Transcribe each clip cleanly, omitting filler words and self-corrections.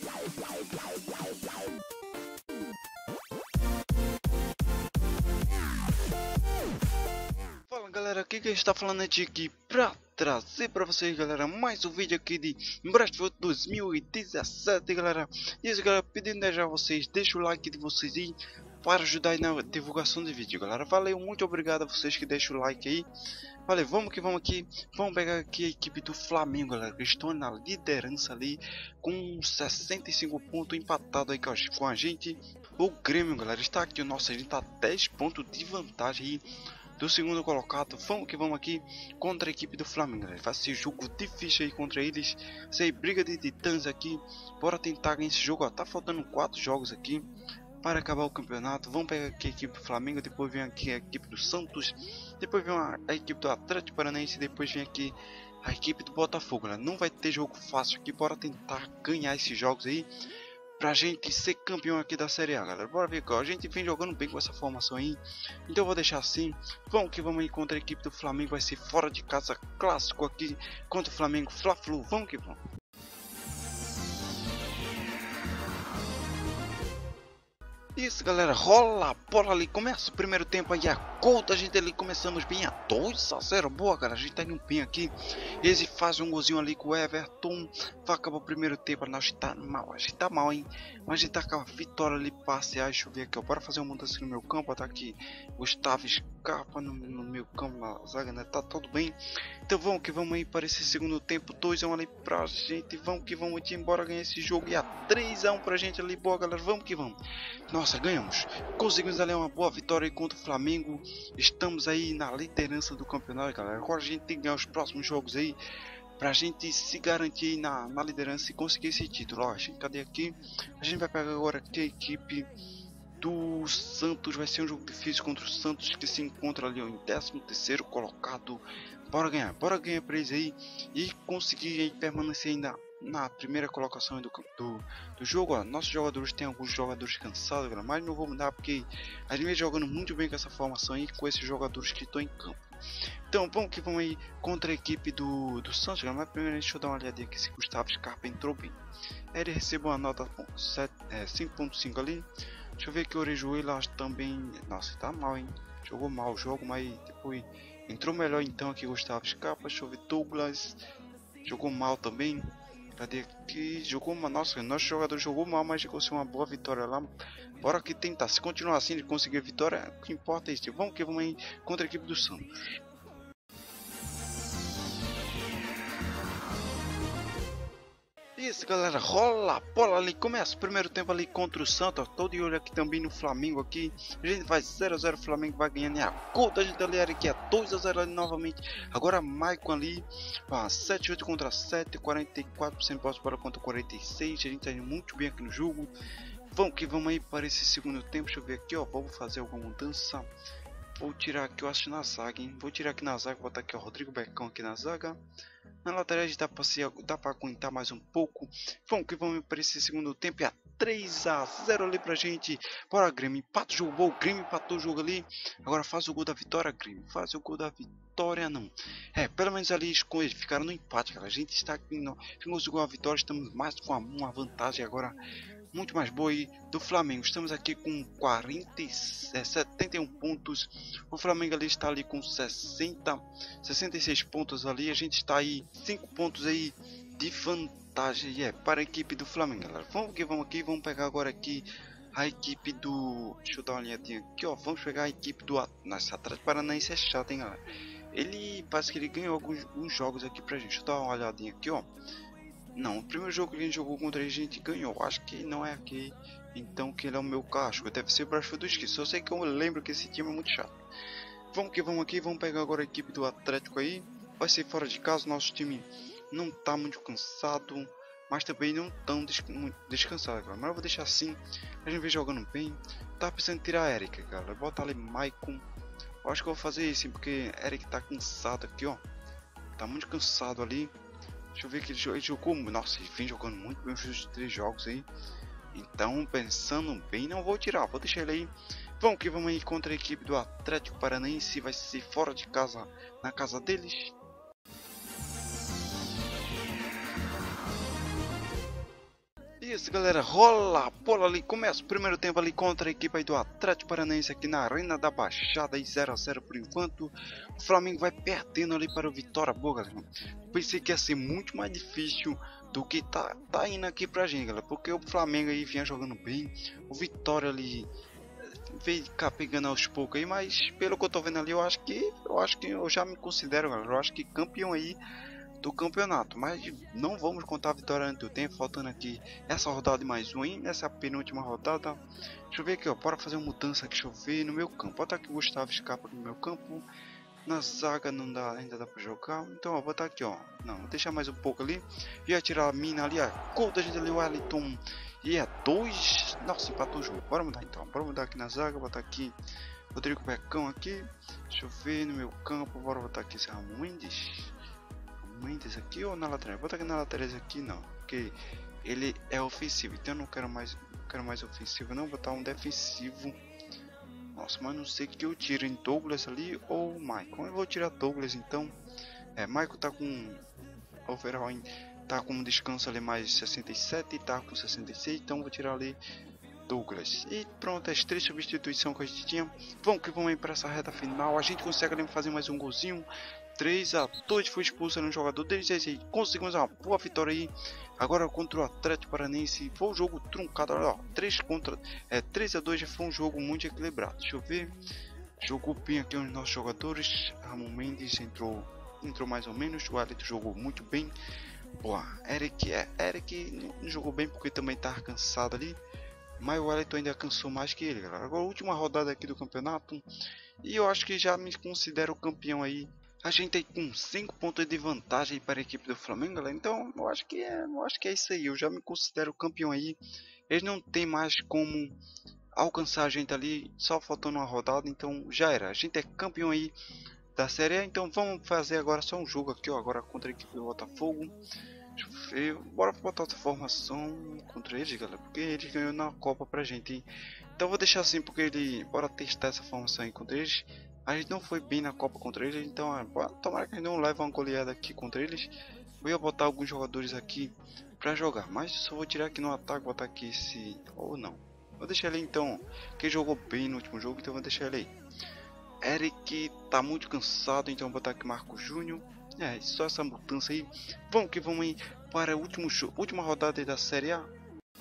Fala galera, aqui quem está falando é Tiki pra trazer pra vocês, galera, mais um vídeo aqui de Brasfoot 2017, galera. E isso, galera, pedindo já a vocês, deixa o like de vocês aí para ajudar aí na divulgação de vídeo, galera. Valeu, muito obrigado a vocês que deixam o like aí. Valeu, vamos que vamos aqui. Vamos pegar aqui a equipe do Flamengo, galera, que estão na liderança ali com 65 pontos, empatado aí com a gente. O Grêmio, galera, está aqui, nossa, a gente tá 10 pontos de vantagem aí do segundo colocado. Vamos que vamos aqui contra a equipe do Flamengo, galera. Vai ser jogo difícil aí contra eles. Isso aí, briga de titãs aqui. Bora tentar ganhar esse jogo, ó. Tá faltando 4 jogos aqui para acabar o campeonato. Vamos pegar aqui a equipe do Flamengo, depois vem aqui a equipe do Santos, depois vem a equipe do Atlético Paranaense, depois vem aqui a equipe do Botafogo, galera. Não vai ter jogo fácil aqui, bora tentar ganhar esses jogos aí pra gente ser campeão aqui da Série A, galera. Bora ver, a gente vem jogando bem com essa formação aí, então eu vou deixar assim. Vamos que vamos aí contra a equipe do Flamengo, vai ser fora de casa, clássico aqui contra o Flamengo, Fla-Flu, vamos que vamos. Isso, galera, rola a bola ali, começa o primeiro tempo aí, a gol da gente ali, começamos bem a 2-0, boa, galera, a gente tá indo bem aqui. Eles fazem um golzinho ali com o Everton, vai acabar o primeiro tempo, a gente tá mal, hein, mas a gente tá com a vitória ali, passear, deixa eu ver aqui, ó, bora fazer uma mudança no meu campo, tá aqui, Gustavo Scarpa no meu campo, na zaga, né, tá tudo bem. Então vamos que vamos aí para esse segundo tempo, 2-1 ali pra gente, vamos que vamos ir embora ganhar esse jogo, e a 3-1 pra gente ali, boa, galera, vamos que vamos. Nossa, ganhamos, conseguimos ali uma boa vitória aí contra o Flamengo, estamos aí na liderança do campeonato, galera. Agora a gente tem que ganhar os próximos jogos aí pra gente se garantir na liderança e conseguir esse título. Ó, cadê aqui? A gente vai pegar agora aqui a equipe do Santos, vai ser um jogo difícil contra o Santos, que se encontra ali ó, em 13º colocado. Bora ganhar pra eles aí e conseguir aí permanecer ainda na primeira colocação do jogo. Ó. Nossos jogadores, tem alguns jogadores cansados, galera, mas não vou mudar porque a gente vem jogando muito bem com essa formação aí, com esses jogadores que estão em campo. Então vamos que vamos aí contra a equipe do Santos, galera. Mas primeiro deixa eu dar uma olhadinha aqui se Gustavo Scarpa entrou bem. Ele recebeu uma nota 5.5 ali. Deixa eu ver que o Orejuela também, nossa, tá mal, hein, jogou mal o jogo, mas depois entrou melhor então aqui Gustavo Scarpa. Deixa eu ver, Douglas jogou mal também. Cadê aqui? Jogou mal. Nossa, nosso jogador jogou mal, mas conseguiu uma boa vitória lá. Bora aqui tentar. Se continuar assim de conseguir a vitória, o que importa é isso. Vamos que vamos aí contra a equipe do Santos. Isso, galera, rola a bola ali, começa o primeiro tempo ali contra o Santos, tô de olho aqui também no Flamengo aqui, a gente vai 0-0, o Flamengo vai ganhando, e a gol da gente ali era aqui, é 2-0 ali novamente, agora Maicon ali, 7-8 contra 7, 44% posse para contra 46, a gente tá indo muito bem aqui no jogo. Vamos que vamos aí para esse segundo tempo, deixa eu ver aqui, ó, vamos fazer alguma mudança, vou tirar aqui, eu acho na zaga, hein, vou tirar aqui na zaga, botar aqui o Rodrigo Becão aqui na zaga. Na lateral dá para aguentar mais um pouco. Vamos que vamos para esse segundo tempo. E a 3-0 ali pra gente. Bora, Grêmio. Empata o jogo. Bom, o Grêmio empatou o jogo ali. Agora faz o gol da vitória, Grêmio. Faz o gol da vitória, não. Pelo menos ali eles ficaram no empate, cara. A gente está aqui. Conseguiu a vitória. Estamos mais com uma vantagem agora muito mais boa aí do Flamengo. Estamos aqui com 71 pontos. O Flamengo ali está ali com 66 pontos ali. A gente está aí 5 pontos aí de vantagem para a equipe do Flamengo, galera. Vamos que vamos aqui. Vamos pegar agora aqui a equipe do... Deixa eu dar uma olhadinha aqui, ó. Vamos pegar a equipe do... Nossa, Atlético Paranaense é chato, hein, galera. Ele parece que ele ganhou alguns jogos aqui pra gente. Deixa eu dar uma olhadinha aqui, ó. Não, o primeiro jogo que a gente jogou contra ele, a gente ganhou. Acho que não é aqui, então que ele é o meu casco. Deve ser o Brasfoot do Esqueci. Só sei que eu lembro que esse time é muito chato. Vamos que vamos aqui, vamos pegar agora a equipe do Atlético aí. Vai ser fora de casa, nosso time não tá muito cansado, mas também não tão descansado, galera. Mas eu vou deixar assim, a gente vem jogando bem. Tá pensando em tirar a Eric, galera. Bota ali Maicon. Eu acho que eu vou fazer isso, porque Eric tá cansado aqui, ó. Tá muito cansado ali. Deixa eu ver que ele jogou. Nossa, ele vem jogando muito bem os 3 jogos aí. Então, pensando bem, não vou tirar, vou deixar ele aí. Vamos que vamos aí contra a equipe do Atlético Paranaense. Vai ser fora de casa, na casa deles. Isso, galera, rola a bola ali, começa o primeiro tempo ali contra a equipe aí do Atlético Paranaense aqui na Arena da Baixada, aí 0 a 0 por enquanto. O Flamengo vai perdendo ali para o Vitória. Boa, galera, pensei que ia ser muito mais difícil do que tá indo aqui pra gente, galera, porque o Flamengo aí vinha jogando bem, o Vitória ali veio cá pegando aos poucos aí, mas pelo que eu tô vendo ali, eu acho que eu já me considero, galera, eu acho que campeão aí do campeonato, mas não vamos contar a vitória antes do tempo, faltando aqui essa rodada de mais um, hein? Nessa penúltima rodada. Deixa eu ver aqui, ó, bora fazer uma mudança aqui, deixa eu ver no meu campo, bota aqui o Gustavo Scarpa no meu campo, na zaga não dá, ainda dá pra jogar, então ó, vou botar aqui, ó, não, vou deixar mais um pouco ali, ia tirar a mina ali, a gol da gente ali, o Wellington, e é 2, nossa, empatou o jogo, bora mudar então, bora mudar aqui na zaga, botar aqui Rodrigo Becão aqui, deixa eu ver no meu campo, bora botar aqui esse Ramon Mendes aqui ou na lateral? Vou botar aqui na lateral aqui não, porque ele é ofensivo, então eu não quero mais ofensivo, não, vou botar um defensivo. Nossa, mas não sei o que eu tiro em Douglas ali ou Michael. Eu vou tirar Douglas então. Michael tá com overall, tá com descanso ali mais 67 e tá com 66, então vou tirar ali Douglas. E pronto, as 3 substituições que a gente tinha. Vamos que vamos ir para essa reta final. A gente consegue ali fazer mais um golzinho. 3 a 2, foi expulso no jogador deles, e conseguimos uma boa vitória aí. Agora contra o Atlético Paranaense, foi um jogo truncado, olha, ó, 3 a 2, já foi um jogo muito equilibrado. Deixa eu ver, jogou bem aqui os nossos jogadores. Ramon Mendes entrou mais ou menos, o Wellington jogou muito bem. Boa, Eric não jogou bem porque também tá cansado ali, mas o Wellington ainda cansou mais que ele, galera. Agora a última rodada aqui do campeonato, e eu acho que já me considero campeão aí. A gente tem com 5 pontos de vantagem para a equipe do Flamengo, galera. Então eu acho que é isso aí. Eu já me considero campeão aí. Eles não tem mais como alcançar a gente ali, só faltando uma rodada. Então já era. A gente é campeão aí da Série A. Então vamos fazer agora só um jogo aqui, ó, agora contra a equipe do Botafogo. Deixa eu ver. Bora botar outra formação contra eles, galera, porque eles ganhou na Copa pra gente, hein? Então vou deixar assim porque bora testar essa formação aí contra eles. A gente não foi bem na Copa contra eles, então tomara que a gente não leve uma goleada aqui contra eles. Eu ia botar alguns jogadores aqui pra jogar, mas só vou tirar aqui no ataque, botar aqui esse... ou não. Vou deixar ele então, que jogou bem no último jogo, então vou deixar ele aí. Eric tá muito cansado, então vou botar aqui Marco Júnior. Só essa mudança aí. Vamos que vamos aí para a última rodada da Série A.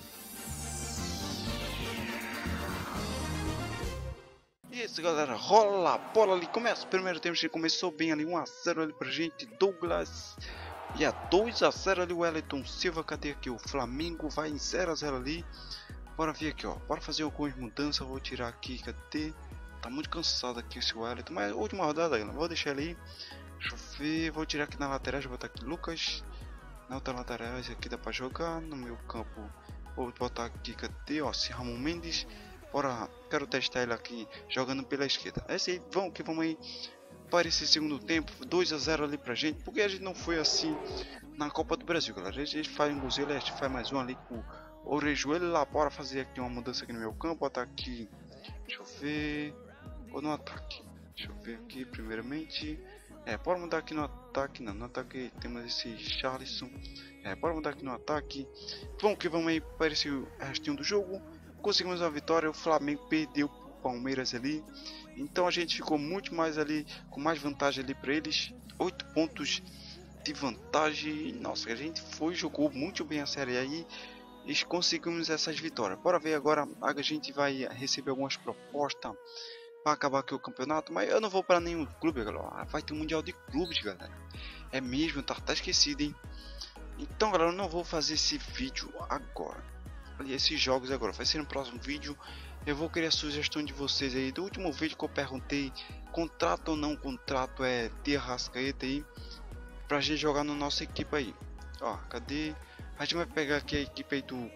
Isso, galera, rola a bola ali, começa o primeiro tempo, a gente começou bem ali, 1 a 0 ali pra gente, Douglas, e a 2 a 0 ali o Wellington Silva. Cadê aqui o Flamengo? Vai em 0 a 0 ali, bora ver aqui, ó, bora fazer algumas mudanças. Vou tirar aqui, cadê? Tá muito cansado aqui esse Wellington, mas última rodada, galera, vou deixar ele aí. Deixa eu ver, vou tirar aqui na lateral, vou botar aqui Lucas, na outra lateral, esse aqui dá pra jogar, no meu campo, vou botar aqui, cadê, ó, esse Ramon Mendes. Bora, quero testar ele aqui jogando pela esquerda. Esse aí, vamos que vamos aí para esse segundo tempo, 2 a 0 ali pra gente, porque a gente não foi assim na Copa do Brasil, galera. A gente faz um golzinho, a gente faz mais um ali com o Orejuela lá. Bora fazer aqui uma mudança aqui no meu campo, botar aqui, deixa eu ver, ou no ataque, deixa eu ver aqui primeiramente, bora mudar aqui no ataque, não, no ataque temos esse Charlison, bora mudar aqui no ataque, vamos que vamos aí para esse restinho do jogo. Conseguimos uma vitória, o Flamengo perdeu para o Palmeiras ali, então a gente ficou muito mais ali, com mais vantagem ali para eles, 8 pontos de vantagem. Nossa, a gente jogou muito bem a série aí e conseguimos essas vitórias. Bora ver agora, a gente vai receber algumas propostas para acabar aqui o campeonato, mas eu não vou para nenhum clube, galera. Vai ter um Mundial de Clubes, galera, é mesmo, tá esquecido, hein? Então, galera, eu não vou fazer esse vídeo agora. Esses jogos agora vai ser no próximo vídeo. Eu vou querer a sugestão de vocês aí do último vídeo que eu perguntei, contrato ou não contrato de Arrascaeta aí pra gente jogar na nossa equipe aí. Ó, cadê? A gente vai pegar aqui a equipe aí do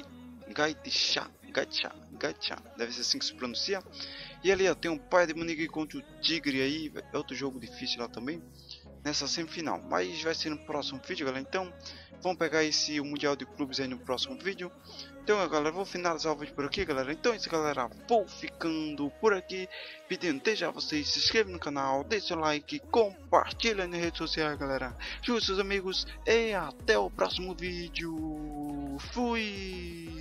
Gaitxa, deve ser assim que se pronuncia. E ali ó, tem um Pai de Munique contra o Tigre aí, é outro jogo difícil lá também, nessa semifinal, mas vai ser no próximo vídeo, galera. Então vamos pegar esse Mundial de Clubes aí no próximo vídeo. Então, galera, vou finalizar o vídeo por aqui, galera. Então é isso, galera, vou ficando por aqui, pedindo desde já vocês se inscrevam no canal, deixem o like, compartilhem nas redes sociais, galera, junto com seus amigos, e até o próximo vídeo. Fui!